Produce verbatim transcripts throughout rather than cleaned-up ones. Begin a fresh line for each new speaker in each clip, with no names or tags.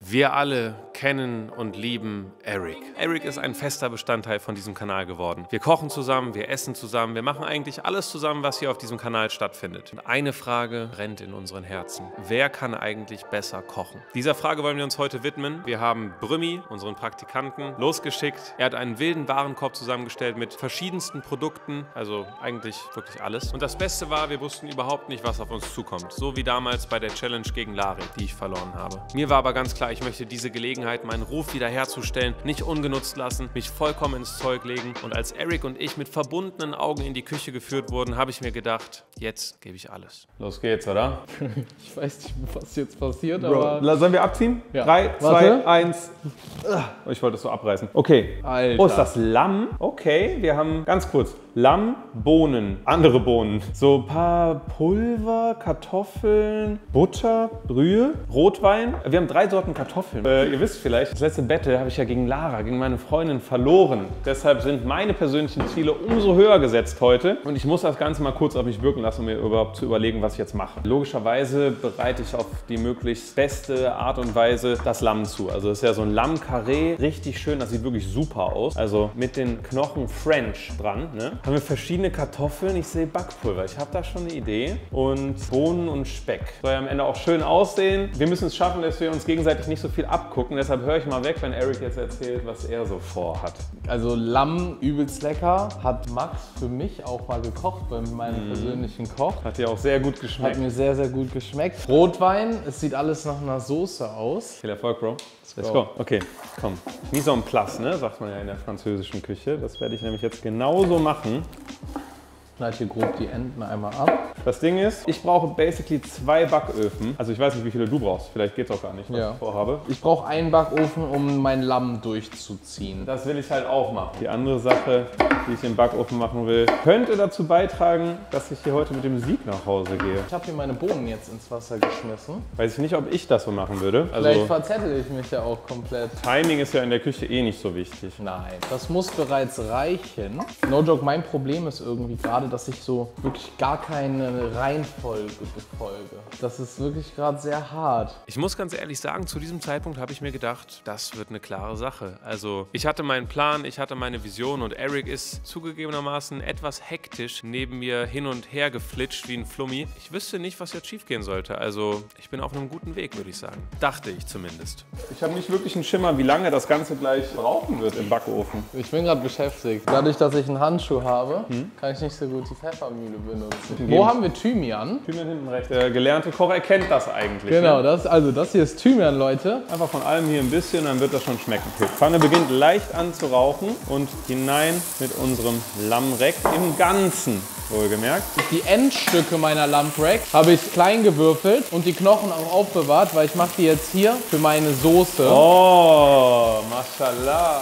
Wir alle kennen und lieben Eric. Eric ist ein fester Bestandteil von diesem Kanal geworden. Wir kochen zusammen, wir essen zusammen, wir machen eigentlich alles zusammen, was hier auf diesem Kanal stattfindet. Und eine Frage brennt in unseren Herzen. Wer kann eigentlich besser kochen? Dieser Frage wollen wir uns heute widmen. Wir haben Brümmi, unseren Praktikanten, losgeschickt. Er hat einen wilden Warenkorb zusammengestellt mit verschiedensten Produkten, also eigentlich wirklich alles. Und das Beste war, wir wussten überhaupt nicht, was auf uns zukommt. So wie damals bei der Challenge gegen Larry, die ich verloren habe. Mir war aber ganz klar, ich möchte diese Gelegenheit, meinen Ruf wiederherzustellen, nicht ungenutzt lassen, mich vollkommen ins Zeug legen. Und als Eric und ich mit verbundenen Augen in die Küche geführt wurden, habe ich mir gedacht, jetzt gebe ich alles.
Los geht's, oder?
Ich weiß nicht, was jetzt passiert,
Bro,
aber...
sollen wir abziehen?
Ja.
Drei,
Warte.
zwei, eins. Ich wollte es so abreißen. Okay.
Alter.
Oh, ist das Lamm? Okay, wir haben ganz kurz Lamm, Bohnen, andere Bohnen. So ein paar Pulver, Kartoffeln, Butter, Brühe, Rotwein. Wir haben drei Sorten Kartoffeln. Äh, ihr wisst vielleicht, das letzte Battle habe ich ja gegen Lara, gegen meine Freundin verloren. Deshalb sind meine persönlichen Ziele umso höher gesetzt heute. Und ich muss das Ganze mal kurz auf mich wirken lassen, um mir überhaupt zu überlegen, was ich jetzt mache. Logischerweise bereite ich auf die möglichst beste Art und Weise das Lamm zu. Also das ist ja so ein Lamm-Carré, richtig schön, das sieht wirklich super aus. Also mit den Knochen French dran, ne? Haben wir verschiedene Kartoffeln, ich sehe Backpulver, ich habe da schon eine Idee. Und Bohnen und Speck. Soll ja am Ende auch schön aussehen. Wir müssen es schaffen, dass wir uns gegenseitig nicht so viel abgucken. Deshalb höre ich mal weg, wenn Eric jetzt erzählt, was er so vorhat.
Also Lamm, übelst lecker. Hat Max für mich auch mal gekocht bei meinem mm. persönlichen Koch.
Hat dir auch sehr gut geschmeckt.
Hat mir sehr, sehr gut geschmeckt. Rotwein, es sieht alles nach einer Soße aus.
Viel Erfolg, Bro. Let's go. Okay, komm. Mise en place, ne? Sagt man ja in der französischen Küche. Das werde ich nämlich jetzt genauso machen.
Schneid hier grob die Enden einmal ab.
Das Ding ist, ich brauche basically zwei Backöfen. Also ich weiß nicht, wie viele du brauchst. Vielleicht geht es auch gar nicht, was
ja.
ich vorhabe.
Ich brauche einen Backofen, um mein Lamm durchzuziehen.
Das will ich halt auch machen. Die andere Sache, die ich im Backofen machen will, könnte dazu beitragen, dass ich hier heute mit dem Sieg nach Hause gehe.
Ich habe hier meine Bohnen jetzt ins Wasser geschmissen.
Weiß ich nicht, ob ich das so machen würde. Also
vielleicht verzettel ich mich ja auch komplett.
Timing ist ja in der Küche eh nicht so wichtig.
Nein, das muss bereits reichen. No joke, mein Problem ist irgendwie gerade, dass ich so wirklich gar keine Reihenfolge befolge. Das ist wirklich gerade sehr hart.
Ich muss ganz ehrlich sagen, zu diesem Zeitpunkt habe ich mir gedacht, das wird eine klare Sache. Also ich hatte meinen Plan, ich hatte meine Vision und Eric ist zugegebenermaßen etwas hektisch neben mir hin und her geflitscht wie ein Flummi. Ich wüsste nicht, was jetzt schief gehen sollte. Also ich bin auf einem guten Weg, würde ich sagen. Dachte ich zumindest.
Ich habe nicht wirklich einen Schimmer, wie lange das Ganze gleich brauchen wird im Backofen.
Ich bin gerade beschäftigt. Dadurch, dass ich einen Handschuh habe, hm? kann ich nicht so gut die Pfeffermühle benutzen. Wo haben wir Thymian?
Thymian hinten rechts. Der gelernte Koch erkennt das eigentlich.
Genau,
ne?
das, also das hier ist Thymian, Leute.
Einfach von allem hier ein bisschen, dann wird das schon schmecken. Okay. Pfanne beginnt leicht an zu rauchen und hinein mit unserem Lammreck im Ganzen, wohlgemerkt.
Die Endstücke meiner Lambrack habe ich klein gewürfelt und die Knochen auch aufbewahrt, weil ich mache die jetzt hier für meine Soße.
Oh, mashallah.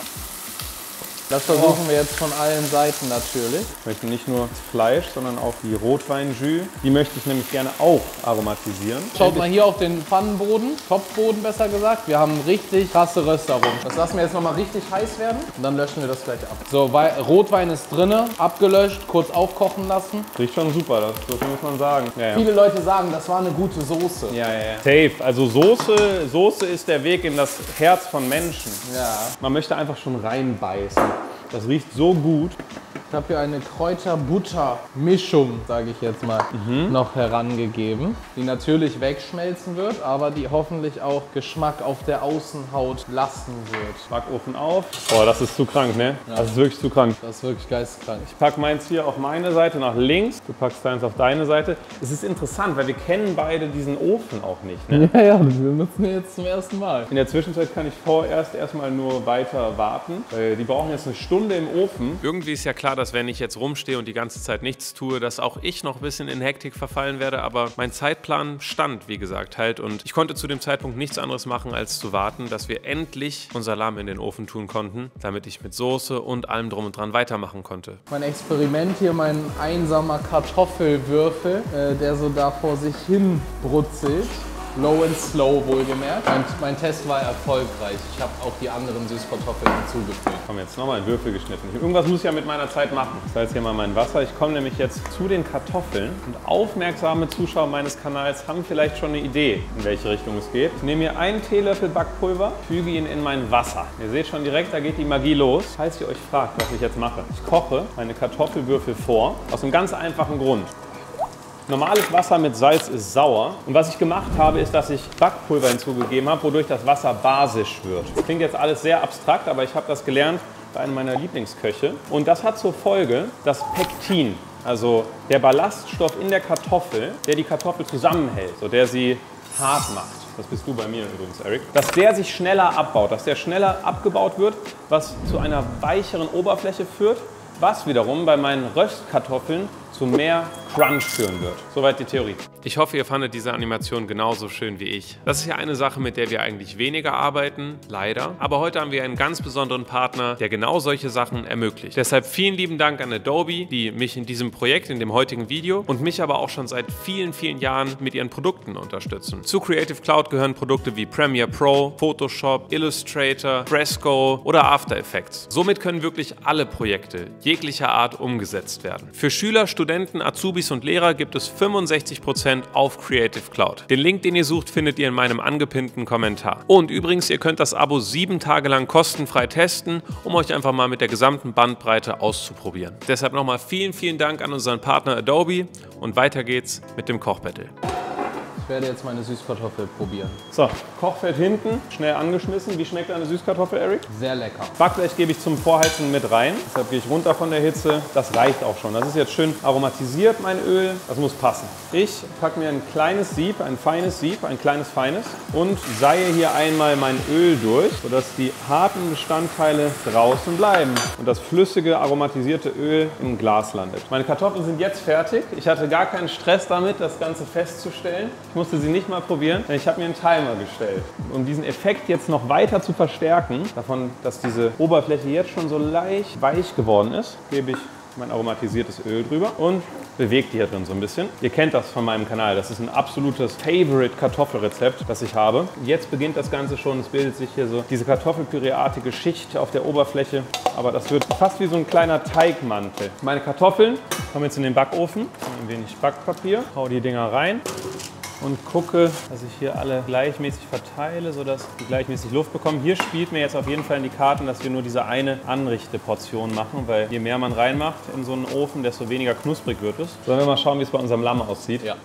Das versuchen wir jetzt von allen Seiten natürlich.
Ich möchte nicht nur das Fleisch, sondern auch die Rotweinjus. Die möchte ich nämlich gerne auch aromatisieren.
Schaut mal hier auf den Pfannenboden, Topfboden besser gesagt. Wir haben richtig krasse Röstaromen. Das lassen wir jetzt nochmal richtig heiß werden und dann löschen wir das gleich ab. So, Rotwein ist drin, abgelöscht, kurz aufkochen lassen.
Riecht schon super, das, so viel muss man sagen. Ja, ja.
Viele Leute sagen, das war eine gute Soße.
Ja, ja, ja. Safe. Also Soße, Soße ist der Weg in das Herz von Menschen.
Ja.
Man möchte einfach schon reinbeißen. Das riecht so gut.
Ich habe hier eine Kräuter-Butter-Mischung, sage ich jetzt mal, mhm. noch herangegeben, die natürlich wegschmelzen wird, aber die hoffentlich auch Geschmack auf der Außenhaut lassen wird.
Backofen auf. Boah, das ist zu krank, ne? Ja. Das ist wirklich zu krank.
Das ist wirklich geisteskrank.
Ich packe meins hier auf meine Seite nach links, du packst deins auf deine Seite. Es ist interessant, weil wir kennen beide diesen Ofen auch nicht, ne?
Ja, ja, wir nutzen ihn jetzt zum ersten Mal.
In der Zwischenzeit kann ich vorerst erstmal nur weiter warten, weil die brauchen jetzt eine Stunde im Ofen.
Irgendwie ist ja klar, dass wenn ich jetzt rumstehe und die ganze Zeit nichts tue, dass auch ich noch ein bisschen in Hektik verfallen werde, aber mein Zeitplan stand, wie gesagt, halt und ich konnte zu dem Zeitpunkt nichts anderes machen, als zu warten, dass wir endlich unser Lamm in den Ofen tun konnten, damit ich mit Soße und allem drum und dran weitermachen konnte.
Mein Experiment hier, mein einsamer Kartoffelwürfel, äh, der so da vor sich hin brutzelt. Low and slow wohlgemerkt. Mein, mein Test war erfolgreich. Ich habe auch die anderen Süßkartoffeln hinzugefügt.
Komm, jetzt nochmal in Würfel geschnitten. Irgendwas muss ich ja mit meiner Zeit machen. Ich salze hier mal mein Wasser. Ich komme nämlich jetzt zu den Kartoffeln. Und aufmerksame Zuschauer meines Kanals haben vielleicht schon eine Idee, in welche Richtung es geht. Ich nehme hier einen Teelöffel Backpulver, füge ihn in mein Wasser. Ihr seht schon direkt, da geht die Magie los. Falls ihr euch fragt, was ich jetzt mache. Ich koche meine Kartoffelwürfel vor, aus einem ganz einfachen Grund. Normales Wasser mit Salz ist sauer. Und was ich gemacht habe, ist, dass ich Backpulver hinzugegeben habe, wodurch das Wasser basisch wird. Das klingt jetzt alles sehr abstrakt, aber ich habe das gelernt bei einem meiner Lieblingsköche. Und das hat zur Folge, dass Pektin, also der Ballaststoff in der Kartoffel, der die Kartoffel zusammenhält, so der sie hart macht. Das bist du bei mir übrigens, Eric. Dass der sich schneller abbaut, dass der schneller abgebaut wird, was zu einer weicheren Oberfläche führt, was wiederum bei meinen Röstkartoffeln zu mehr Crunch führen wird. Soweit die Theorie.
Ich hoffe, ihr fandet diese Animation genauso schön wie ich. Das ist ja eine Sache, mit der wir eigentlich weniger arbeiten, leider. Aber heute haben wir einen ganz besonderen Partner, der genau solche Sachen ermöglicht. Deshalb vielen lieben Dank an Adobe, die mich in diesem Projekt, in dem heutigen Video und mich aber auch schon seit vielen, vielen Jahren mit ihren Produkten unterstützen. Zu Creative Cloud gehören Produkte wie Premiere Pro, Photoshop, Illustrator, Fresco oder After Effects. Somit können wirklich alle Projekte jeglicher Art umgesetzt werden. Für Schüler, Studenten, Azubis und Lehrer gibt es fünfundsechzig Prozent auf Creative Cloud. Den Link, den ihr sucht, findet ihr in meinem angepinnten Kommentar. Und übrigens, ihr könnt das Abo sieben Tage lang kostenfrei testen, um euch einfach mal mit der gesamten Bandbreite auszuprobieren. Deshalb nochmal vielen, vielen Dank an unseren Partner Adobe und weiter geht's mit dem Kochbattle.
Ich werde jetzt meine Süßkartoffel probieren.
So, Kochfeld hinten, schnell angeschmissen. Wie schmeckt eine Süßkartoffel, Eric?
Sehr lecker.
Backblech gebe ich zum Vorheizen mit rein. Deshalb gehe ich runter von der Hitze. Das reicht auch schon. Das ist jetzt schön aromatisiert, mein Öl. Das muss passen. Ich packe mir ein kleines Sieb, ein feines Sieb, ein kleines feines und seihe hier einmal mein Öl durch, sodass die harten Bestandteile draußen bleiben und das flüssige, aromatisierte Öl im Glas landet. Meine Kartoffeln sind jetzt fertig. Ich hatte gar keinen Stress damit, das Ganze festzustellen. Ich musste sie nicht mal probieren, denn ich habe mir einen Timer gestellt. Um diesen Effekt jetzt noch weiter zu verstärken, davon, dass diese Oberfläche jetzt schon so leicht weich geworden ist, gebe ich mein aromatisiertes Öl drüber und bewege die hier drin so ein bisschen. Ihr kennt das von meinem Kanal, das ist ein absolutes Favorite Kartoffelrezept, das ich habe. Jetzt beginnt das Ganze schon, es bildet sich hier so diese Kartoffelpüreartige Schicht auf der Oberfläche, aber das wird fast wie so ein kleiner Teigmantel. Meine Kartoffeln kommen jetzt in den Backofen, ein wenig Backpapier, hau die Dinger rein und gucke, dass ich hier alle gleichmäßig verteile, sodass die gleichmäßig Luft bekommen. Hier spielt mir jetzt auf jeden Fall in die Karten, dass wir nur diese eine Anrichteportion machen, weil je mehr man reinmacht in so einen Ofen, desto weniger knusprig wird es. Sollen wir mal schauen, wie es bei unserem Lamm aussieht?
Ja.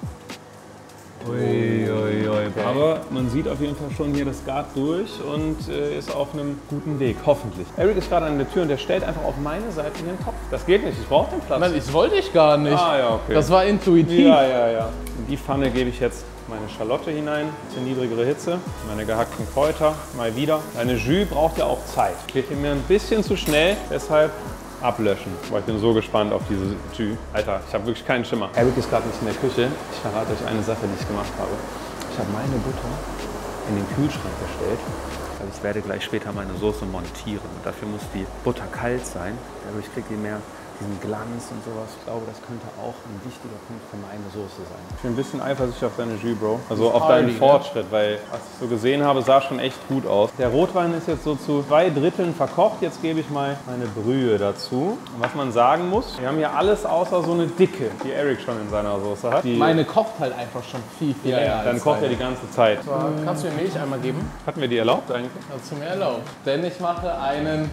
Ui, ui, ui. Okay. Aber man sieht auf jeden Fall schon hier das Gart durch und äh, ist auf einem guten Weg, hoffentlich. Eric ist gerade an der Tür und der stellt einfach auf meine Seite den Topf. Das geht nicht, ich brauche den Platz.
Nein, das wollte ich gar nicht.
Ah, ja, okay.
Das war intuitiv.
Ja, ja, ja. In die Pfanne gebe ich jetzt meine Schalotte hinein, bisschen niedrigere Hitze, meine gehackten Kräuter mal wieder. Eine Jus braucht ja auch Zeit. Geht hier mir ein bisschen zu schnell, deshalb ablöschen. Aber ich bin so gespannt auf diese Jus. Alter, ich habe wirklich keinen Schimmer. Eric ist gerade nicht in der Küche. Ich verrate euch eine Sache, die ich gemacht habe. Ich habe meine Butter in den Kühlschrank gestellt. Also ich werde gleich später meine Soße montieren. Und dafür muss die Butter kalt sein. Dadurch kriegt ihr mehr diesen Glanz und sowas. Ich glaube, das könnte auch ein wichtiger Punkt für meine Soße sein. Ich bin ein bisschen eifersüchtig auf deine Jus, Bro. Also auf deinen Fortschritt, weil was ich so gesehen habe, sah schon echt gut aus. Der Rotwein ist jetzt so zu zwei Dritteln verkocht. Jetzt gebe ich mal meine Brühe dazu. Und was man sagen muss, wir haben hier alles außer so eine Dicke, die Eric schon in seiner Soße hat. Die
meine kocht halt einfach schon viel, viel
ja,
länger.
Ja, dann kocht er die ganze Zeit.
So, kannst du mir Milch einmal geben?
Hatten wir die erlaubt eigentlich?
Hast du mir erlaubt. Denn ich mache einen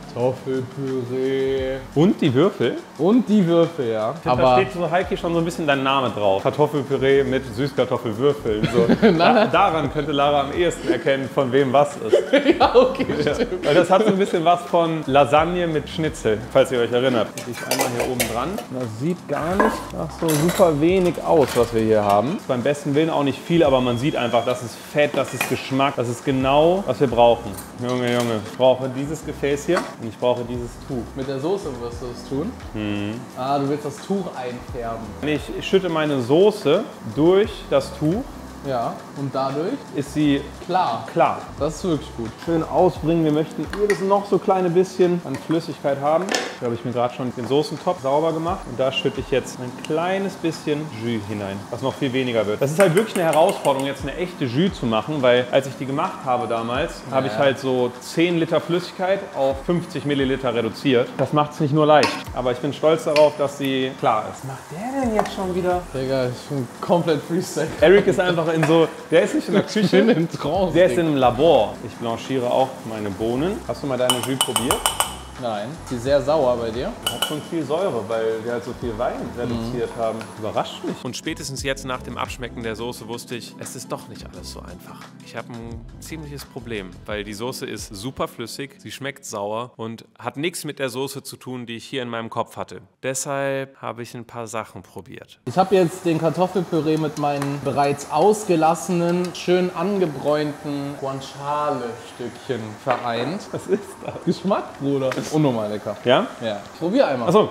Kartoffelpüree.
Und die Würfel?
Und die Würfel, ja.
Ich finde, da steht so Heiki schon so ein bisschen dein Name drauf. Kartoffelpüree mit Süßkartoffelwürfeln. So. Da, daran könnte Lara am ehesten erkennen, von wem was ist.
Ja, okay,
ja.
stimmt.
Weil das hat so ein bisschen was von Lasagne mit Schnitzel, falls ihr euch erinnert. Ich einmal hier oben dran. Das sieht gar nicht nach so super wenig aus, was wir hier haben. Beim besten Willen auch nicht viel, aber man sieht einfach, das ist Fett, das ist Geschmack, das ist genau, was wir brauchen. Junge, Junge, ich brauche dieses Gefäß hier und ich brauche dieses Tuch.
Mit der Soße wirst du es tun? Mhm. Ah, du willst das Tuch einfärben.
Ich schütte meine Soße durch das Tuch
Ja, und dadurch
ist sie
klar.
klar.
Das ist wirklich gut.
Schön ausbringen. Wir möchten jedes noch so kleine bisschen an Flüssigkeit haben. Da habe ich mir gerade schon den Soßentopf sauber gemacht. Und da schütte ich jetzt ein kleines bisschen Jus hinein, was noch viel weniger wird. Das ist halt wirklich eine Herausforderung, jetzt eine echte Jus zu machen, weil als ich die gemacht habe damals, ja, habe ich halt so zehn Liter Flüssigkeit auf fünfzig Milliliter reduziert. Das macht es nicht nur leicht, aber ich bin stolz darauf, dass sie klar ist. Was macht der denn jetzt schon wieder?
Digga, ich bin komplett Freestyle.
Eric ist einfach in so, der ist nicht in der Küche,
in Trance,
der ist in einem Labor. Ich blanchiere auch meine Bohnen. Hast du mal deine Jus probiert?
Nein. Die ist sehr sauer bei dir.
Hat schon viel Säure, weil wir halt so viel Wein reduziert mhm. haben. Überrascht mich.
Und spätestens jetzt nach dem Abschmecken der Soße wusste ich, es ist doch nicht alles so einfach. Ich habe ein ziemliches Problem, weil die Soße ist super flüssig, sie schmeckt sauer und hat nichts mit der Soße zu tun, die ich hier in meinem Kopf hatte. Deshalb habe ich ein paar Sachen probiert.
Ich habe jetzt den Kartoffelpüree mit meinen bereits ausgelassenen, schön angebräunten Guanciale-Stückchen vereint.
Was ist das?
Geschmack, Bruder. Unnormal lecker.
Ja?
Ja. Probier einmal.
Achso.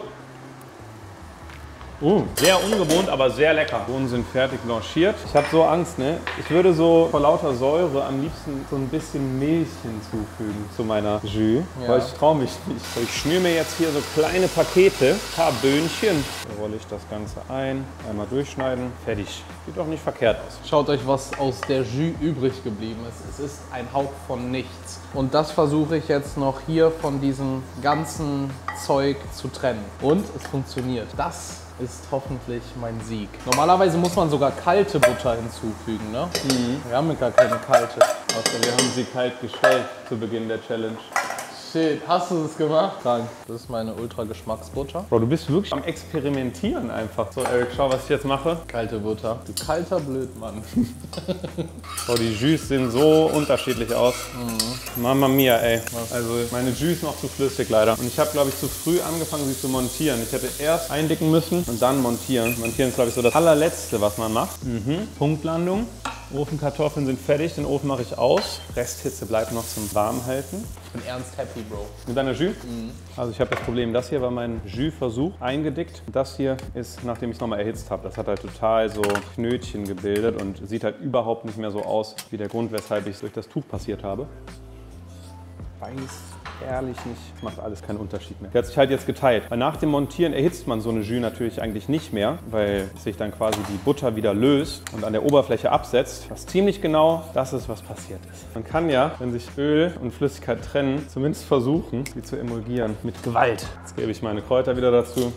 Uh, sehr ungewohnt, aber sehr lecker. Bohnen sind fertig blanchiert. Ich habe so Angst, ne? Ich würde so vor lauter Säure am liebsten so ein bisschen Milch hinzufügen zu meiner Jus. Ja. Weil ich traue mich nicht. Ich schnüre mir jetzt hier so kleine Pakete, ein paar Böhnchen. Da rolle ich das Ganze ein, einmal durchschneiden, fertig. Sieht doch nicht verkehrt aus.
Schaut euch, was aus der Jus übrig geblieben ist. Es ist ein Hauch von nichts. Und das versuche ich jetzt noch hier von diesem ganzen Zeug zu trennen. Und es funktioniert. Das ist hoffentlich mein Sieg. Normalerweise muss man sogar kalte Butter hinzufügen, ne? Mhm. Wir haben gar keine kalte.
Also wir haben sie kalt gestellt zu Beginn der Challenge.
Shit, hast du das gemacht? Krank. Das ist meine Ultra-Geschmacksbutter.
Bro, du bist wirklich am Experimentieren einfach. So, Eric, schau, was ich jetzt mache.
Kalte Butter. Du kalter Blödmann.
Bro, die Jus sehen so unterschiedlich aus. Mhm. Mamma mia, ey. Was? Also meine Jus ist noch zu flüssig leider. Und ich habe, glaube ich, zu früh angefangen, sie zu montieren. Ich hätte erst eindicken müssen und dann montieren. Montieren ist, glaube ich, so das allerletzte, was man macht. Mhm. Punktlandung. Ofenkartoffeln sind fertig, den Ofen mache ich aus. Resthitze bleibt noch zum Warmhalten.
Ich bin ernst happy, Bro.
Mit deiner Jus? Mhm. Also ich habe das Problem, das hier war mein Jus-Versuch, eingedickt. Das hier ist, nachdem ich es nochmal erhitzt habe. Das hat halt total so Knötchen gebildet und sieht halt überhaupt nicht mehr so aus, wie der Grund, weshalb ich es durch das Tuch passiert habe. Weiß ehrlich nicht, macht alles keinen Unterschied mehr. Der hat sich halt jetzt geteilt. Weil nach dem Montieren erhitzt man so eine Jus natürlich eigentlich nicht mehr, weil sich dann quasi die Butter wieder löst und an der Oberfläche absetzt. Was ziemlich genau das ist, was passiert ist. Man kann ja, wenn sich Öl und Flüssigkeit trennen, zumindest versuchen, sie zu emulgieren mit Gewalt. Jetzt gebe ich meine Kräuter wieder dazu.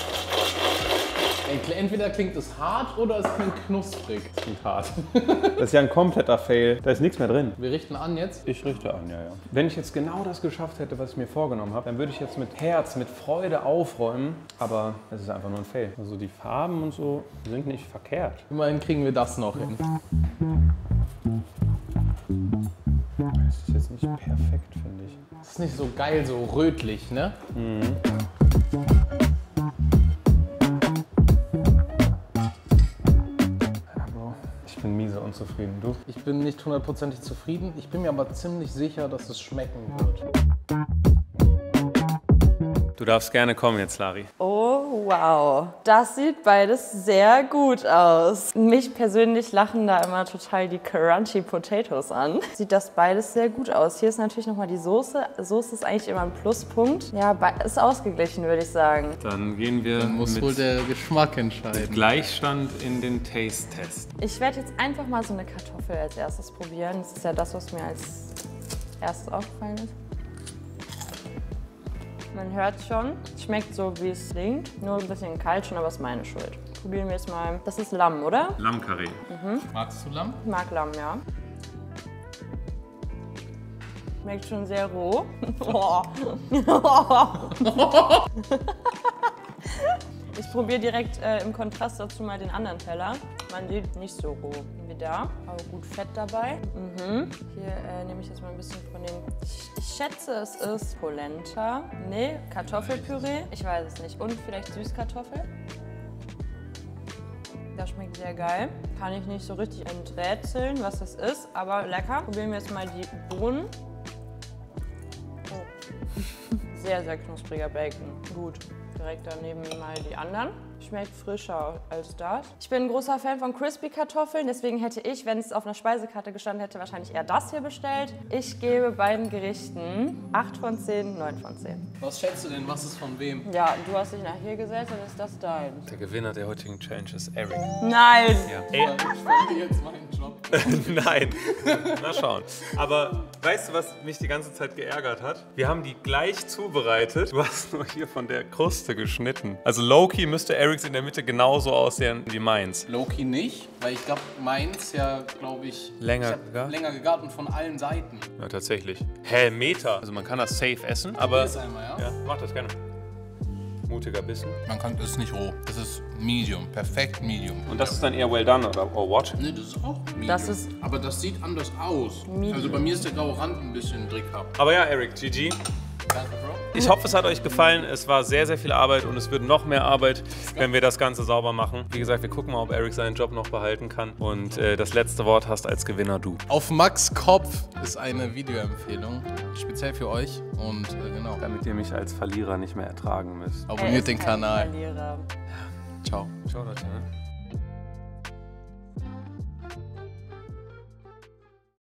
Entweder klingt es hart oder es klingt knusprig.
Das klingt hart. Das ist ja ein kompletter Fail. Da ist nichts mehr drin.
Wir richten an jetzt?
Ich richte an, ja, ja. Wenn ich jetzt genau das geschafft hätte, was ich mir vorgenommen habe, dann würde ich jetzt mit Herz, mit Freude aufräumen. Aber es ist einfach nur ein Fail. Also die Farben und so sind nicht verkehrt.
Immerhin kriegen wir das noch hin.
Das ist jetzt nicht perfekt, finde ich.
Das ist nicht so geil, so rötlich, ne?
Mhm. Ich bin miese unzufrieden. Du?
Ich bin nicht hundertprozentig zufrieden. Ich bin mir aber ziemlich sicher, dass es schmecken wird.
Du darfst gerne kommen jetzt, Lari.
Oh, wow. Das sieht beides sehr gut aus. Mich persönlich lachen da immer total die Crunchy Potatoes an. Sieht das beides sehr gut aus. Hier ist natürlich nochmal die Soße. Soße ist eigentlich immer ein Pluspunkt. Ja, ist ausgeglichen, würde ich sagen.
Dann gehen wir
Dann muss
mit
wohl der Geschmack entscheiden.
Gleichstand in den Taste-Test.
Ich werde jetzt einfach mal so eine Kartoffel als erstes probieren. Das ist ja das, was mir als erstes aufgefallen ist. Man hört schon, es schmeckt so, wie es klingt. Nur ein bisschen kalt schon, aber ist meine Schuld. Probieren wir jetzt mal. Das ist Lamm, oder?
Lammkarree.
Mhm. Magst du Lamm?
Ich mag Lamm, ja. Schmeckt schon sehr roh. Oh. Ich probiere direkt äh, im Kontrast dazu mal den anderen Teller. Man sieht nicht so roh wie da, aber gut Fett dabei. Mhm. Hier äh, nehme ich jetzt mal ein bisschen von dem, ich, ich schätze es ist Polenta. Nee, Kartoffelpüree, ich weiß es nicht. Und vielleicht Süßkartoffel. Das schmeckt sehr geil. Kann ich nicht so richtig enträtseln, was das ist, aber lecker. Probieren wir jetzt mal die Bohnen. Oh. Sehr, sehr knuspriger Bacon. Gut. Direkt daneben mal die anderen. Schmeckt frischer als das. Ich bin ein großer Fan von Crispy-Kartoffeln, deswegen hätte ich, wenn es auf einer Speisekarte gestanden hätte, wahrscheinlich eher das hier bestellt. Ich gebe beiden Gerichten acht von zehn, neun von zehn.
Was schätzt du denn, was ist von wem?
Ja, du hast dich nach hier gesetzt, dann ist das dein.
Der Gewinner der heutigen Challenge ist Eric.
Nein!
Ja.
Ich verliere jetzt meinen Job.
Nein. Na schauen. Aber weißt du, was mich die ganze Zeit geärgert hat? Wir haben die gleich zubereitet. Du hast nur hier von der Kruste geschnitten. Also Low-Key müsste Erics in der Mitte genauso aussehen wie meins.
Low-Key nicht, weil ich glaube, meins ja, glaube ich,
Länger
ich hab
gegart?
länger gegart und von allen Seiten.
Ja, tatsächlich. Hä, Meter. Also man kann das safe essen, aber...
Das einmal, ja?
Ja, mach das gerne. Mutiger Bissen.
Man kann, das ist nicht roh. Das ist Medium. Perfekt Medium.
Und das ist dann eher well done oder or what?
Ne, das ist auch Medium.
Das ist-
Aber das sieht anders aus.
Medium.
Also bei mir ist der graue Rand ein bisschen drickhaft.
Aber ja, Eric, G G.
Danke, Bro.
Ich hoffe, es hat euch gefallen. Es war sehr, sehr viel Arbeit und es wird noch mehr Arbeit, wenn wir das Ganze sauber machen. Wie gesagt, wir gucken mal, ob Eric seinen Job noch behalten kann. Und äh, das letzte Wort hast als Gewinner du.
Auf Max Kopf ist eine Videoempfehlung, speziell für euch. Und äh, genau,
Damit ihr mich als Verlierer nicht mehr ertragen müsst.
Er
abonniert
ist
den
kein
Kanal.
Verlierer.
Ciao.
Ciao, Leute. Ne?